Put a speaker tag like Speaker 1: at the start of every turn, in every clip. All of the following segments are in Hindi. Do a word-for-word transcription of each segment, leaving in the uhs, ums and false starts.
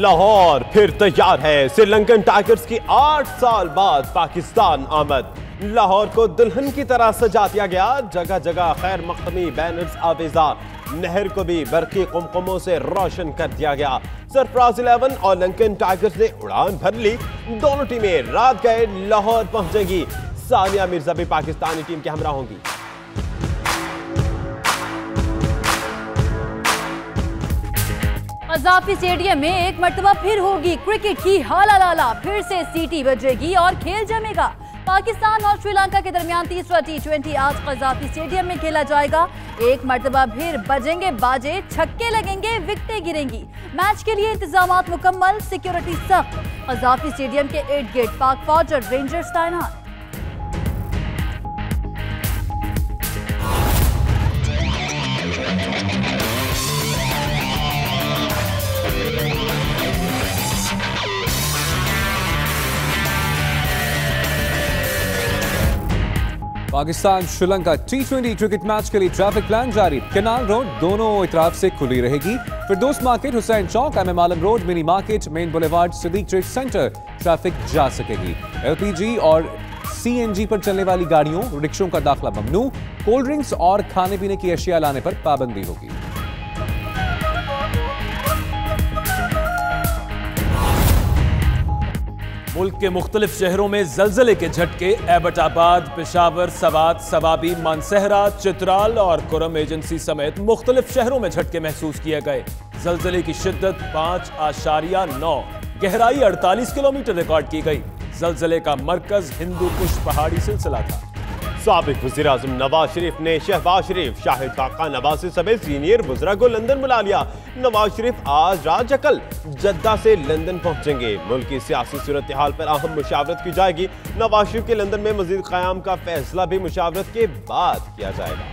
Speaker 1: लाहौर फिर तैयार है। श्रीलंकन टाइगर्स की आठ साल बाद पाकिस्तान आमद। लाहौर को दुल्हन की तरह सजा दिया गया। जगह जगह खैर मकदमी बैनर्स आवेजा। नहर को भी बरकी कुमकुमों से रोशन कर दिया गया। सरफराज इलेवन और लंकन टाइगर्स ने उड़ान भर ली। दोनों टीमें रात गए लाहौर पहुंचेंगी। सानिया मिर्जा भी पाकिस्तानी टीम के हमरा होंगी।
Speaker 2: कज़ाफी स्टेडियम में एक मर्तबा फिर होगी क्रिकेट की हाला लाला। फिर से सीटी बजेगी और खेल जमेगा। पाकिस्तान और श्रीलंका के दरमियान तीसरा टी ट्वेंटी आज कज़ाफी स्टेडियम में खेला जाएगा। एक मर्तबा फिर बजेंगे बाजे, छक्के लगेंगे, विकेटें गिरेंगी। मैच के लिए इंतजामात मुकम्मल, सिक्योरिटी सख्त। कज़ाफी स्टेडियम के इर्द गिर्द पाक फौज और रेंजर्स तैनात।
Speaker 3: Pakistan Sri Lanka T twenty cricket match के लिए ट्रैफिक प्लान जारी। कैनाल रोड दोनों तरफ से खुली रहेगी। Firdous market, Hussain Chowk, M M Alam road, mini market, main boulevard, Siddique trade centre traffic जा सकेगी। एलपीजी और सीएनजी पर चलने वाली गाड़ियों, रिक्शों का दाखिला ममनू। कोल्ड ड्रिंक्स और खाने पीने की अशिया लाने पर पाबंदी होगी।
Speaker 4: मुल्क के मुख्तलिफ शहरों में जलजले के झटके। एबटाबाद, पेशावर, सवात, सवाबी, मानसहरा, चित्राल और कुरम एजेंसी समेत मुख्तलिफ शहरों में झटके महसूस किए गए। जलजले की शिद्दत पांच आशारिया नौ, गहराई अड़तालीस किलोमीटर रिकॉर्ड की गई। जलजले का मरकज हिंदू कुश पहाड़ी सिलसिला था।
Speaker 1: साबिक वज़ीर आज़म नवाज शरीफ ने शहबाज शरीफ, शाहिद खाका नवाज़ी समेत सीनियर वज़रा को लंदन बुला लिया। नवाज शरीफ आज रात जकल जद्दा से लंदन पहुंचेंगे। मुल्क की सियासी सूरत हाल पर अहम मुशावरत की जाएगी। नवाज शरीफ के लंदन में मजीद क़याम का फैसला भी मुशावरत के बाद किया जाएगा।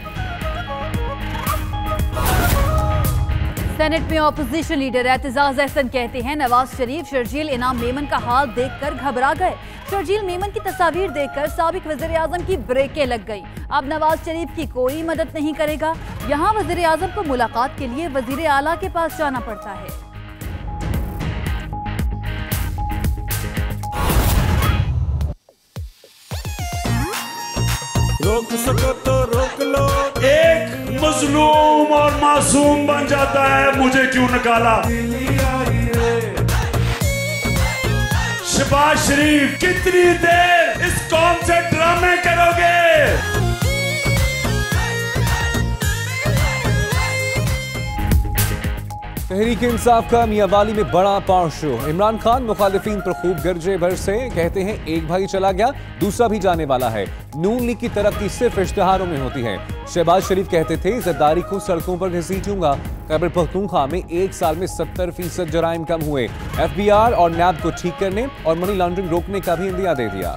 Speaker 2: सेनेट में ऑपोजिशन लीडर एतजाज अहसन कहते हैं नवाज शरीफ शर्जील इनाम मेमन का हाल देखकर घबरा गए। शर्जील मेमन की तस्वीर देखकर साबिक वज़ीर आज़म की ब्रेकें लग गई। अब नवाज शरीफ की कोई मदद नहीं करेगा। यहाँ वज़ीर आज़म को मुलाकात के लिए वज़ीर आला के पास जाना पड़ता है।
Speaker 5: रोक सको तो रोक लो। एक मजलूम और मासूम बन जाता है, मुझे क्यों निकाला। शहबाज शरीफ कितनी देर इस कौम से ड्रामे करोगे।
Speaker 3: तहरीक इंसाफ का मियांवाली में बड़ा पावर शो। इमरान खान मुखालिफिन पर खूब गरजे बरसे। कहते हैं एक भाई चला गया, दूसरा भी जाने वाला है। नून लीग की तरक्की सिर्फ इश्तिहारों में होती है। शहबाज शरीफ कहते थे जरदारी को सड़कों पर घसीटूंगा। खैबर पख्तूनख्वा में एक साल में सत्तर फीसद जराइम कम हुए। एफ बी आर और नैब को ठीक करने और मनी लॉन्ड्रिंग रोकने का भी इंदिया दे दिया।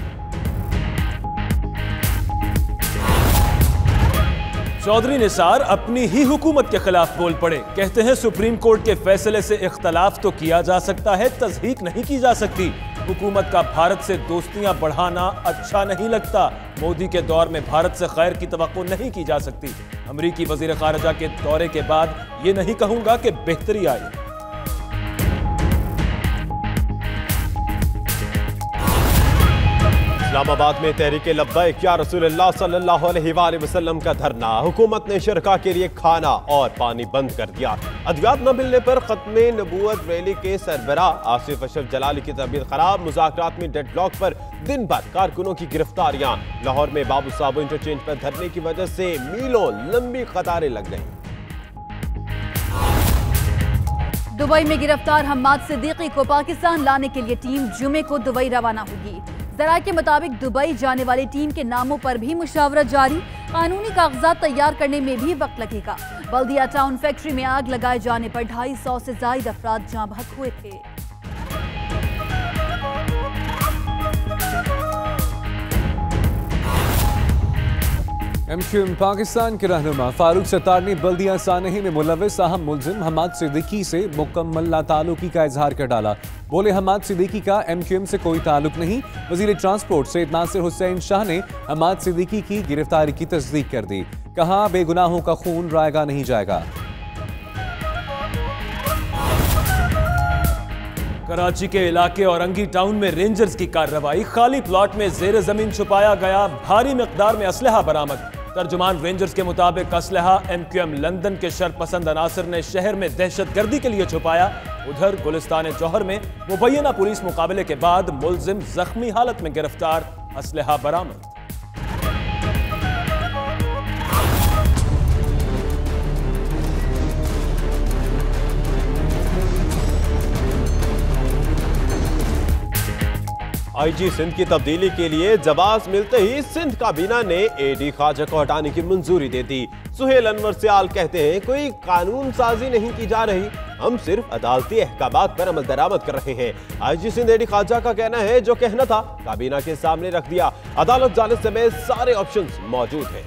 Speaker 4: चौधरी निसार अपनी ही हुकूमत के खिलाफ बोल पड़े। कहते हैं सुप्रीम कोर्ट के फैसले से इख्तलाफ तो किया जा सकता है, तस्दीक नहीं की जा सकती। हुकूमत का भारत से दोस्तियां बढ़ाना अच्छा नहीं लगता। मोदी के दौर में भारत से खैर की तवक्को नहीं की जा सकती। अमरीकी वजीर खारजा के दौरे के बाद ये नहीं कहूंगा कि बेहतरी आई।
Speaker 1: इस्लामाबाद में तहरीके लब्बैक या रसूलुल्लाह सल्लल्लाहु अलैहि वसल्लम का धरना। हुकूमत ने शरका के लिए खाना और पानी बंद कर दिया। अद्वियात न मिलने पर खत्मे नबूवत रैली के सरबरा आसिफ अशरफ जलाली की तबीयत खराब। मुज़ाकरात में डेडलॉक पर दिन भर कारकुनों की गिरफ्तारियां। लाहौर में बाबू साहब इंटरचेंज पर धरने की वजह से मीलों लंबी कतारें लग गईं।
Speaker 2: दुबई में गिरफ्तार हम्माद सिद्दीकी को पाकिस्तान लाने के लिए टीम जुमे को दुबई रवाना होगी। जराये के मुताबिक दुबई जाने वाली टीम के नामों पर भी मुशावरत जारी। कानूनी कागजात तैयार करने में भी वक्त लगेगा। बल्दिया टाउन फैक्ट्री में आग लगाए जाने पर ढाई सौ से ज्यादा अफराद जाँ बहक हुए थे।
Speaker 3: एमक्यूएम पाकिस्तान के रहनुमा फारूक सत्तार ने बल्दिया सानही में मुलविस अहम मुल्जिम हम्माद सिद्दीकी से मुकम्मल नाताल्लुकी का इजहार कर डाला। बोले हम्माद सिद्दीकी का एमक्यूएम से कोई ताल्लुक नहीं। वजीर ट्रांसपोर्ट सैयद नासिर हुसैन शाह ने हम्माद सिद्दीकी की गिरफ्तारी की तस्दीक कर दी। कहा बेगुनाहों का खून रायगा नहीं जाएगा।
Speaker 4: कराची के इलाके औरंगी टाउन में रेंजर्स की कार्रवाई। खाली प्लॉट में जेर जमीन छुपाया गया भारी मिकदार में असलहा बरामद। तर्जुमान रेंजर्स के मुताबिक असलहा एमक्यूएम लंदन के शरपसंद अनासर ने शहर में दहशतगर्दी के लिए छुपाया। उधर गुलिस्तान जौहर में मुबैना पुलिस मुकाबले के बाद मुलजिम जख्मी हालत में गिरफ्तार, असलहा बरामद।
Speaker 1: आईजी सिंध की तब्दीली के लिए जवाब मिलते ही सिंध काबीना ने एडी ख्वाजा को हटाने की मंजूरी दे दी। सुहेल अनवर सियाल कहते हैं कोई कानून साजी नहीं की जा रही, हम सिर्फ अदालती अहकामात पर अमल दरामद कर रहे हैं। आईजी सिंध एडी ख्वाजा का कहना है जो कहना था काबीना के सामने रख दिया, अदालत जाने समेत सारे ऑप्शंस मौजूद हैं।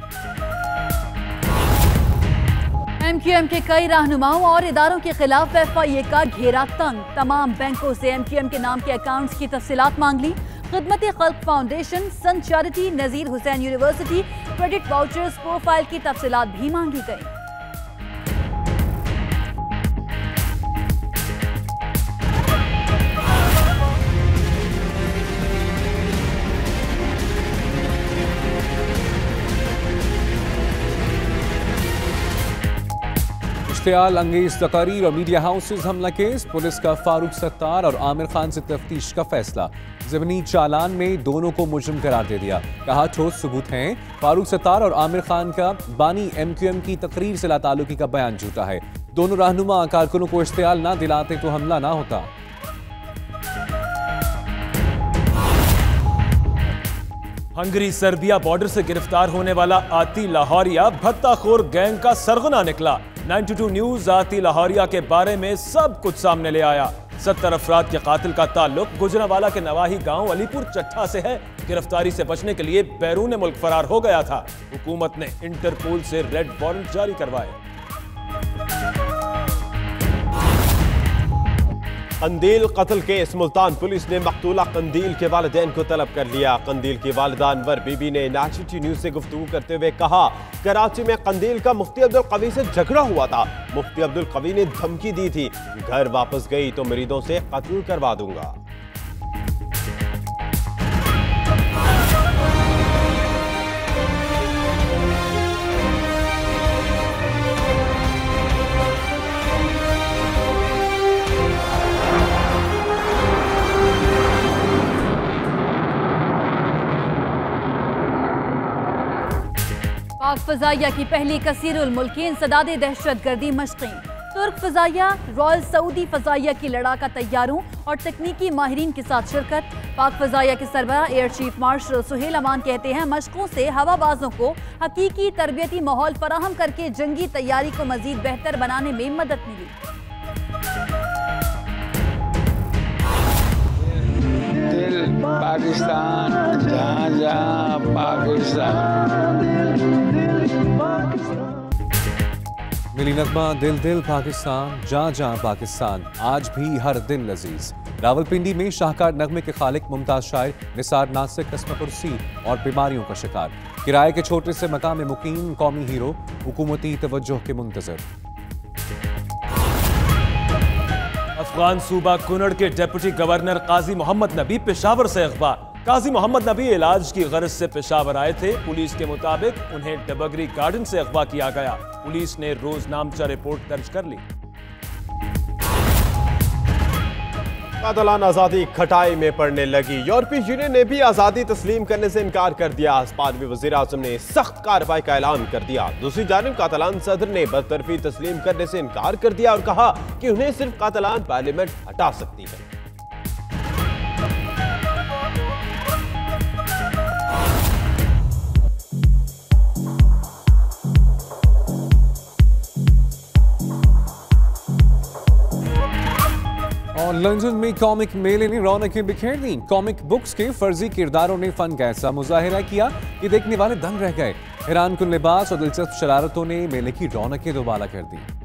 Speaker 2: एमक्यूएम के कई रहनुमाओं और इदारों के खिलाफ एफआईए का घेरा तंग। तमाम बैंकों से एमक्यूएम के नाम के अकाउंट्स की तफसीलात मांग ली। Khidmat Khalq foundation, sun charity, Nazir Hussain university credit vouchers profile की तफसीलात भी मांगी गई।
Speaker 3: इश्तियाल अंगेज तकारीर और मीडिया हाउसेज हमला केस, पुलिस का फारूक सत्तार और आमिर खान से तफ्तीश का फैसला। ज़मीनी चालान में दोनों को मुजरिम करार दे दिया, कहा ठोस सबूत हैं। फारूक सत्तार और आमिर खान का बानी एमक्यूएम की तकरीर से लाताल्लुकी का बयान झूठा है। दोनों रहनुमा कारकुनों को इश्तियाल ना दिलाते तो हमला ना होता।
Speaker 4: हंगरी सर्बिया बॉर्डर से गिरफ्तार होने वाला आती लाहौरिया भत्ताखोर गैंग का सरगना निकला। बानवे न्यूज आती लाहौरिया के बारे में सब कुछ सामने ले आया। सत्तर अफराद के कातिल का ताल्लुक गुजरांवाला के नवाही गांव अलीपुर चट्ठा से है। गिरफ्तारी से बचने के लिए बैरून मुल्क फरार हो गया था। हुकूमत ने इंटरपोल से रेड वारंट जारी करवाए।
Speaker 1: कंदील कत्ल केस, मुल्तान पुलिस ने मकतूला कंदील के वालिदैन को तलब कर लिया। कंदील की वालिदा अनवर बीबी ने नेशनल न्यूज से गुफ्तगू करते हुए कहा, कराची में कंदील का मुफ्ती अब्दुल कवी से झगड़ा हुआ था। मुफ्ती अब्दुल कवी ने धमकी दी थी, घर वापस गई तो मरीदों से कत्ल करवा दूंगा।
Speaker 2: पाक फजाइया की पहली कसीरुल मुल्कीन सदादे दहशतगर्दी मशक़ें। तुर्क फजाइया, रॉयल सऊदी फजाइया की लड़ाका तैयारों और तकनीकी माहिरीन के साथ शिरकत। पाक फजाइया के सरबराह air chief marshal Sohail Aman कहते हैं मशकों से हवाबाजों को हकीकी तरबियती माहौल फराहम करके जंगी तैयारी को मजीद बेहतर बनाने में मदद मिली।
Speaker 6: दिल पाकिस्तान, जहाँ जहाँ पाकिस्तान।
Speaker 3: मिली नगमा दिल दिल पाकिस्तान, जहाँ जहाँ पाकिस्तान, आज भी हर दिन लजीज। रावलपिंडी में शाहकार नगमे के खालिक मुमताज शायर निसार नासिक कस्म कुर्सी और बीमारियों का शिकार। किराए के छोटे से मकाम में मुकीम कौमी हीरो, हुकूमती तवज्जो के मुंतजर।
Speaker 4: अफगान सूबा कुनड़ के डिप्टी गवर्नर काजी मोहम्मद नबी पेशावर से अगवा। काजी मोहम्मद नबी इलाज की गर्ज से पेशावर आए थे। पुलिस के मुताबिक उन्हें डबगरी गार्डन से अगवा किया गया। पुलिस ने रोजनामचा रिपोर्ट दर्ज कर ली।
Speaker 1: कातलान आज़ादी खटाई में पड़ने लगी। यूरोपीय यूनियन ने भी आज़ादी तस्लीम करने से इनकार कर दिया। स्पेनी वज़ीर आज़म ने सख्त कार्रवाई का ऐलान कर दिया। दूसरी जानिब कातलान सदर ने बरतरफी तस्लीम करने से इनकार कर दिया और कहा कि उन्हें सिर्फ कातलान पार्लियामेंट हटा सकती है।
Speaker 3: और लंदन में कॉमिक मेले ने रौनकें बिखेर दी। कॉमिक बुक्स के फर्जी किरदारों ने फन का ऐसा मुजाहिरा किया कि देखने वाले दंग रह गए। हैरान कुन लिबास और दिलचस्प शरारतों ने मेले की रौनकें दोबारा कर दी।